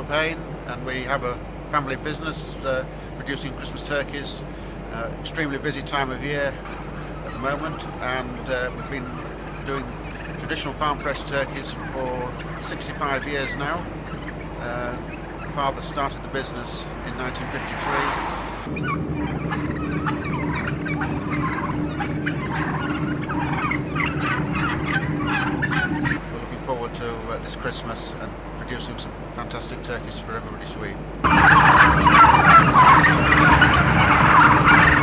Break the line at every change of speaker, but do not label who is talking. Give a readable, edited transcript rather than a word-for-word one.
Payne, and we have a family business producing Christmas turkeys. Extremely busy time of year at the moment, and we've been doing traditional farm fresh turkeys for 65 years now. Father started the business in 1953. Forward to this Christmas and producing some fantastic turkeys for everybody to eat.